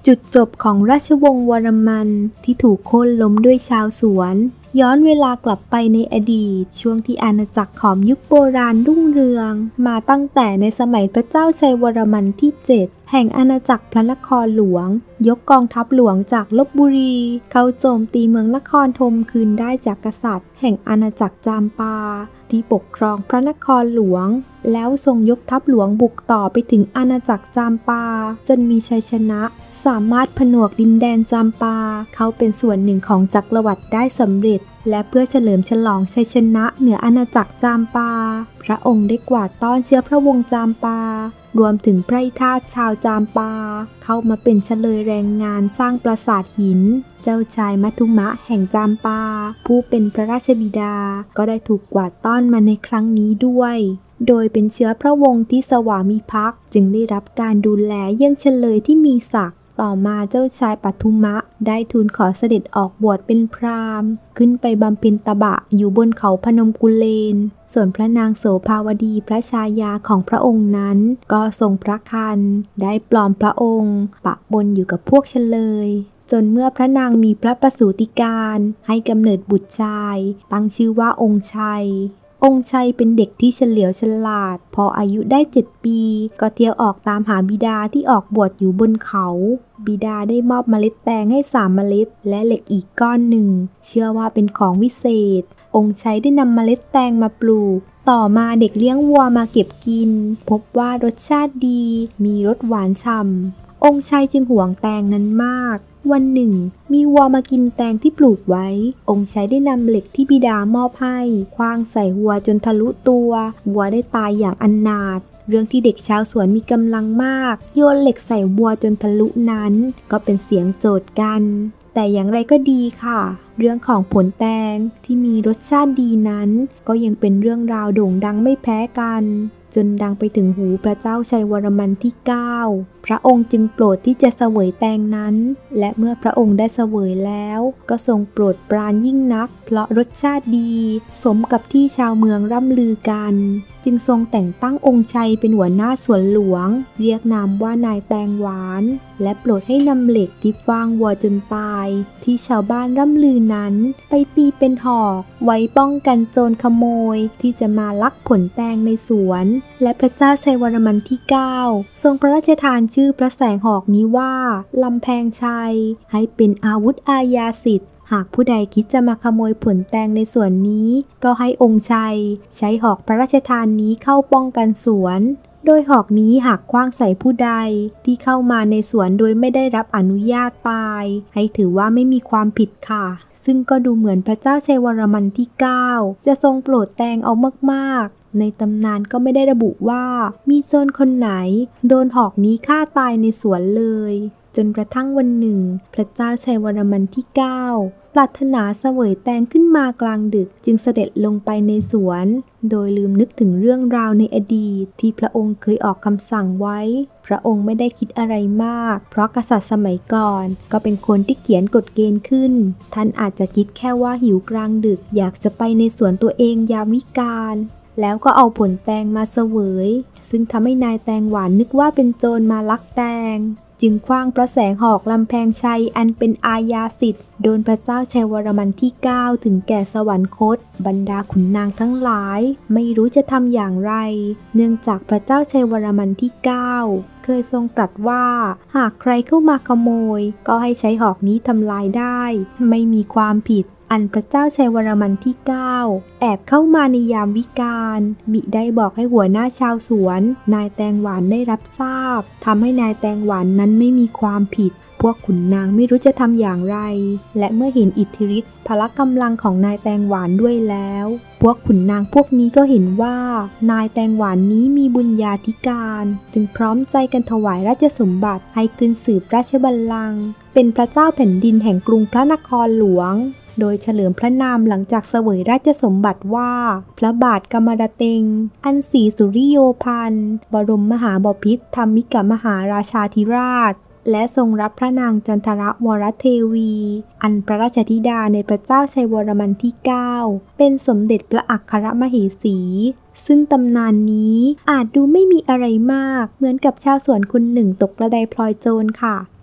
จุดจบของราชวงศ์วรมันที่ถูกโค่นล้มด้วยชาวสวนย้อนเวลากลับไปในอดีตช่วงที่อาณาจักรขอมยุคโบราณรุ่งเรืองมาตั้งแต่ในสมัยพระเจ้าชัยวรมันที่ 7แห่งอาณาจักรพระนครหลวงยกกองทัพหลวงจากลพบุรีเข้าโจมตีเมืองนครธมคืนได้จากกษัตริย์แห่งอาณาจักรจามปาที่ปกครองพระนครหลวงแล้วทรงยกทัพหลวงบุกต่อไปถึงอาณาจักรจามปาจนมีชัยชนะสามารถผนวกดินแดนจามปาเข้าเป็นส่วนหนึ่งของจักรวรรดิได้สำเร็จและเพื่อเฉลิมฉลองชัยชนะเหนืออาณาจักรจามปาพระองค์ได้กวาดต้อนเชื้อพระวงศ์จามปารวมถึงไพร่ทาสชาวจามปาเข้ามาเป็นเฉลยแรงงานสร้างปราสาทหินเจ้าชายมัทุมะแห่งจามปาผู้เป็นพระราชบิดาก็ได้ถูกกวาดต้อนมาในครั้งนี้ด้วยโดยเป็นเชื้อพระวงศ์ที่สวามิภักดิ์จึงได้รับการดูแลเยี่ยงเฉลยที่มีศักดิ์ต่อมาเจ้าชายปัทุมะได้ทูลขอเสด็จออกบวชเป็นพราหมณ์ขึ้นไปบำเพ็ญตบะอยู่บนเขาพนมกุเลนส่วนพระนางโสภาวดีพระชายาของพระองค์นั้นก็ทรงพระคันได้ปลอมพระองค์ปะปนอยู่กับพวกเฉลยจนเมื่อพระนางมีพระประสูติการให้กำเนิดบุตรชายตั้งชื่อว่าองค์ชัยเป็นเด็กที่เฉลียวฉลาดพออายุได้7 ปีก็เที่ยวออกตามหาบิดาที่ออกบวชอยู่บนเขาบิดาได้มอบเมล็ดแตงให้3 เมล็ดและเหล็กอีกก้อนหนึ่งเชื่อว่าเป็นของวิเศษองค์ชัยได้นำเมล็ดแตงมาปลูกต่อมาเด็กเลี้ยงวัวมาเก็บกินพบว่ารสชาติดีมีรสหวานฉ่ำองค์ชัยจึงหวงแตงนั้นมากวันหนึ่งมีวัวมากินแตงที่ปลูกไว้องค์ชัยได้นำเหล็กที่บิดามอบให้ขว้างใส่วัวจนทะลุตัววัวได้ตายอย่างอนาถเรื่องที่เด็กชาวสวนมีกำลังมากโยนเหล็กใส่วัวจนทะลุนั้นก็เป็นเสียงโจทย์กันแต่อย่างไรก็ดีค่ะเรื่องของผลแตงที่มีรสชาติดีนั้นก็ยังเป็นเรื่องราวโด่งดังไม่แพ้กันจนดังไปถึงหูพระเจ้าชัยวรมันที่ 9พระองค์จึงโปรดที่จะเสวยแตงนั้นและเมื่อพระองค์ได้เสวยแล้วก็ทรงโปรดปรานยิ่งนักเพราะรสชาติดีสมกับที่ชาวเมืองร่ำลือกันจึงทรงแต่งตั้งองค์ชัยเป็นหัวหน้าสวนหลวงเรียกนามว่านายแตงหวานและโปรดให้นำเหล็กที่ฟางวัวจนตายที่ชาวบ้านร่ำลือนั้นไปตีเป็นหอกไว้ป้องกันโจรขโมยที่จะมาลักผลแตงในสวนและพระเจ้าชัยวรมันที่ 9ทรงพระราชทานชื่อพระแสงหอกนี้ว่าลำแพงชัยให้เป็นอาวุธอาญาสิทธิ์หากผู้ใดคิดจะมาขโมยผลแตงในสวนนี้ก็ให้องค์ชัยใช้หอกพระราชทานนี้เข้าป้องกันสวนโดยหอกนี้หากขว้างใส่ผู้ใดที่เข้ามาในสวนโดยไม่ได้รับอนุญาตตายให้ถือว่าไม่มีความผิดค่ะซึ่งก็ดูเหมือนพระเจ้าชัยวรมันที่ 9จะทรงโปรดแตงเอามากๆในตำนานก็ไม่ได้ระบุว่ามีโจรคนไหนโดนหอกนี้ฆ่าตายในสวนเลยจนกระทั่งวันหนึ่งพระเจ้าชัยวรมันที่ 9ปรารถนาเสวยแตงขึ้นมากลางดึกจึงเสด็จลงไปในสวนโดยลืมนึกถึงเรื่องราวในอดีตที่พระองค์เคยออกคำสั่งไว้พระองค์ไม่ได้คิดอะไรมากเพราะกษัตริย์สมัยก่อนก็เป็นคนที่เขียนกฎเกณฑ์ขึ้นท่านอาจจะคิดแค่ว่าหิวกลางดึกอยากจะไปในสวนตัวเองยามวิกาลแล้วก็เอาผลแตงมาเสวยซึ่งทำให้นายแตงหวานนึกว่าเป็นโจรมาลักแตงจึงขว้างพระแสงหอกลำแพงชัยอันเป็นอาญาสิทธิ์โดนพระเจ้าชัยวรมันที่ 9ถึงแก่สวรรคตบรรดาขุนนางทั้งหลายไม่รู้จะทำอย่างไรเนื่องจากพระเจ้าชัยวรมันที่ 9เคยทรงตรัสว่าหากใครเข้ามาขโมยก็ให้ใช้หอกนี้ทำลายได้ไม่มีความผิดอันพระเจ้าชัยวรมันที่ 9แอบเข้ามาในยามวิกาลมิได้บอกให้หัวหน้าชาวสวนนายแตงหวานได้รับทราบทำให้นายแตงหวานนั้นไม่มีความผิดพวกขุนนางไม่รู้จะทำอย่างไรและเมื่อเห็นอิทธิฤทธิ์พละกำลังของนายแตงหวานด้วยแล้วพวกขุนนางพวกนี้ก็เห็นว่านายแตงหวานนี้มีบุญญาธิการจึงพร้อมใจกันถวายราชสมบัติให้ขึ้นสืบราชบัลลังก์เป็นพระเจ้าแผ่นดินแห่งกรุงพระนครหลวงโดยเฉลิมพระนามหลังจากเสวยราชสมบัติว่าพระบาทกมรเต็งอันศรีสุริโยพันธ์บรมมหาบพิตรธรรมิกมหาราชาธิราชและทรงรับพระนางจันทรวรเทวีอันพระราชธิดาในพระเจ้าชัยวรมันที่ 9เป็นสมเด็จพระอัครมเหสีซึ่งตำนานนี้อาจดูไม่มีอะไรมากเหมือนกับชาวสวนคนหนึ่งตกกระไดพลอยโจรค่ะ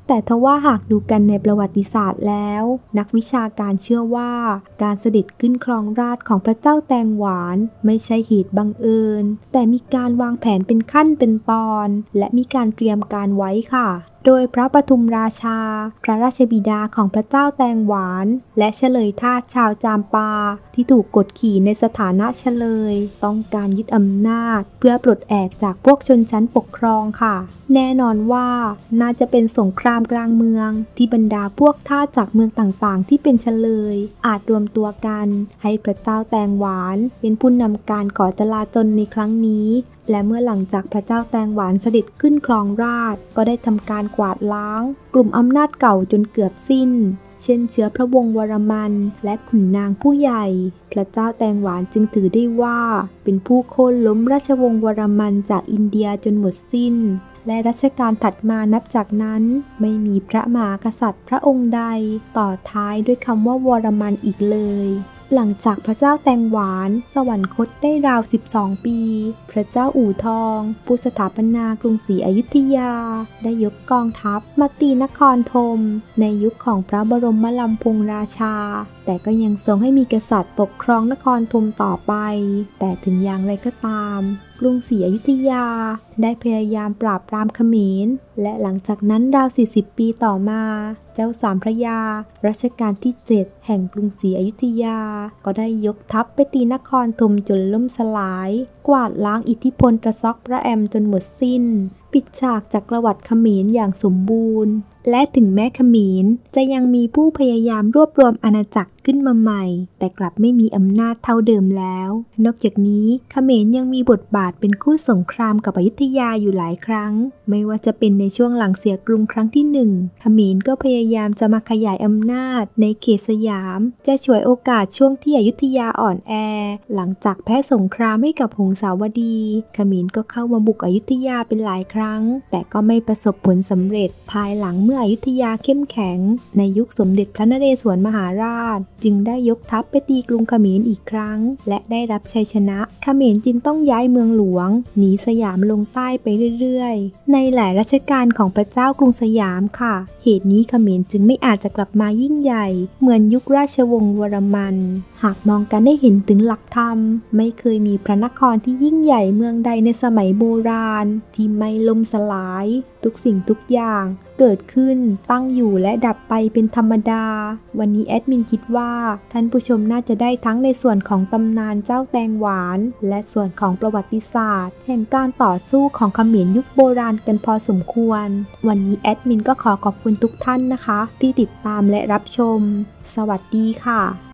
แต่ทว่าหากดูกันในประวัติศาสตร์แล้วนักวิชาการเชื่อว่าการเสด็จขึ้นครองราชย์ของพระเจ้าแตงหวานไม่ใช่เหตุบังเอิญแต่มีการวางแผนเป็นขั้นเป็นตอนและมีการเตรียมการไว้ค่ะโดยพระปทุมราชาพระราชบิดาของพระเจ้าแตงหวานและเฉลยทาสชาวจามปาที่ถูกกดขี่ในสถานะเฉลยต้องการยึดอำนาจเพื่อปลดแอกจากพวกชนชั้นปกครองค่ะแน่นอนว่าน่าจะเป็นสงครามกลางเมืองที่บรรดาพวกทาสจากเมืองต่างๆที่เป็นเฉลยอาจรวมตัวกันให้พระเจ้าแตงหวานเป็นผู้นำการก่อจลาจลในครั้งนี้และเมื่อหลังจากพระเจ้าแตงหวานเสด็จขึ้นครองราชย์ก็ได้ทำการกวาดล้างกลุ่มอำนาจเก่าจนเกือบสิ้นเช่นเชื้อพระวงศ์วรมันและขุนนางผู้ใหญ่พระเจ้าแตงหวานจึงถือได้ว่าเป็นผู้โค่นล้มราชวงศ์วรมันจากอินเดียจนหมดสิ้นและรัชกาลถัดมานับจากนั้นไม่มีพระมหากษัตริย์พระองค์ใดต่อท้ายด้วยคำว่าวรมันอีกเลยหลังจากพระเจ้าแตงหวานสวรรคตได้ราว12 ปีพระเจ้าอู่ทองผู้สถาปนากรุงศรีอยุธยาได้ยกกองทัพมาตีนครธมในยุคของพระบรมลำพงราชาแต่ก็ยังทรงให้มีกษัตริย์ปกครองนครธมต่อไปแต่ถึงอย่างไรก็ตามกรุงศรีอยุธยาได้พยายามปราบปรามเขมรและหลังจากนั้นราว40 ปีต่อมาเจ้าสามพระยารัชกาลที่ 7แห่งกรุงศรีอยุธยาก็ได้ยกทัพไปตีนครธมจนล่มสลายกวาดล้างอิทธิพลตะซอกพระแอมจนหมดสิ้นปิดฉากจักรวรรดิเขมรอย่างสมบูรณ์และถึงแม้เขมรจะยังมีผู้พยายามรวบรวมอาณาจักรขึ้นมาใหม่แต่กลับไม่มีอำนาจเท่าเดิมแล้วนอกจากนี้เขมรยังมีบทบาทเป็นคู่สงครามกับอยุธยาอยู่หลายครั้งไม่ว่าจะเป็นในช่วงหลังเสียกรุงครั้งที่1เขมรก็พยายามจะมาขยายอำนาจในเขตสยามจะฉวยโอกาสช่วงที่อยุธยาอ่อนแอหลังจากแพ้สงครามให้กับหงสาวดีเขมรก็เข้ามาบุกอยุธยาเป็นหลายครั้งแต่ก็ไม่ประสบผลสำเร็จภายหลังเมื่ออยุธยาเข้มแข็งในยุคสมเด็จพระนเรศวรมหาราชจึงได้ยกทัพไปตีกรุงเขมรอีกครั้งและได้รับชัยชนะเขมรจึงต้องย้ายเมืองหลวงหนีสยามลงใต้ไปเรื่อยๆในหลายรัชกาลของพระเจ้ากรุงสยามค่ะเหตุนี้เขมรจึงไม่อาจจะกลับมายิ่งใหญ่เหมือนยุคราชวงศ์วรมันหากมองกันได้เห็นถึงหลักธรรมไม่เคยมีพระนครที่ยิ่งใหญ่เมืองใดในสมัยโบราณที่ไม่ล่มสลายทุกสิ่งทุกอย่างเกิดขึ้นตั้งอยู่และดับไปเป็นธรรมดาวันนี้แอดมินคิดว่าท่านผู้ชมน่าจะได้ทั้งในส่วนของตำนานเจ้าแตงหวานและส่วนของประวัติศาสตร์แห่งการต่อสู้ของเขมรยุคโบราณกันพอสมควรวันนี้แอดมินก็ขอบคุณทุกท่านนะคะที่ติดตามและรับชมสวัสดีค่ะ